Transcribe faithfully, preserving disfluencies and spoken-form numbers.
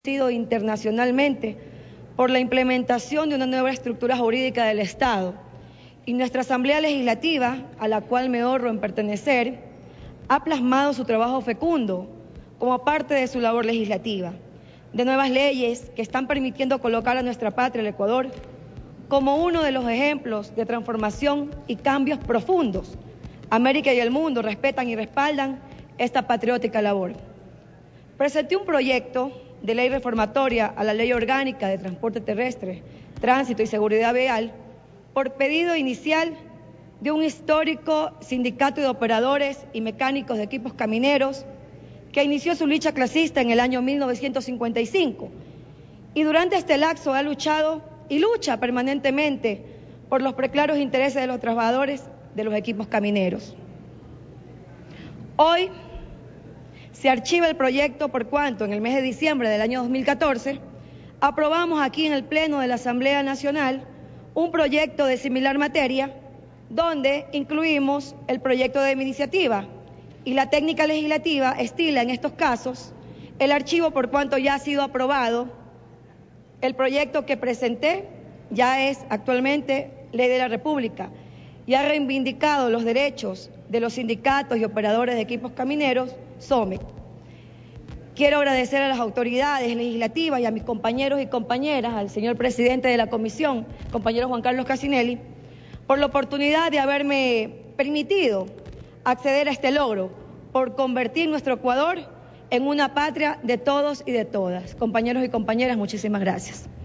sido internacionalmente por la implementación de una nueva estructura jurídica del Estado, y nuestra Asamblea Legislativa, a la cual me honro en pertenecer, ha plasmado su trabajo fecundo como parte de su labor legislativa, de nuevas leyes que están permitiendo colocar a nuestra patria, el Ecuador, como uno de los ejemplos de transformación y cambios profundos. América y el mundo respetan y respaldan esta patriótica labor. Presenté un proyecto de ley reformatoria a la Ley Orgánica de Transporte Terrestre, Tránsito y Seguridad Vial por pedido inicial de un histórico sindicato de operadores y mecánicos de equipos camineros que inició su lucha clasista en el año mil novecientos cincuenta y cinco y durante este lapso ha luchado y lucha permanentemente por los preclaros intereses de los trabajadores de los equipos camineros. Hoy se archiva el proyecto por cuanto en el mes de diciembre del año dos mil catorce aprobamos aquí en el Pleno de la Asamblea Nacional un proyecto de similar materia donde incluimos el proyecto de mi iniciativa y la técnica legislativa estila en estos casos el archivo por cuanto ya ha sido aprobado. El proyecto que presenté ya es actualmente ley de la República y ha reivindicado los derechos de los sindicatos y operadores de equipos camineros, SOMEC. Quiero agradecer a las autoridades legislativas y a mis compañeros y compañeras, al señor presidente de la comisión, compañero Juan Carlos Casinelli, por la oportunidad de haberme permitido acceder a este logro, por convertir nuestro Ecuador en una patria de todos y de todas. Compañeros y compañeras, muchísimas gracias.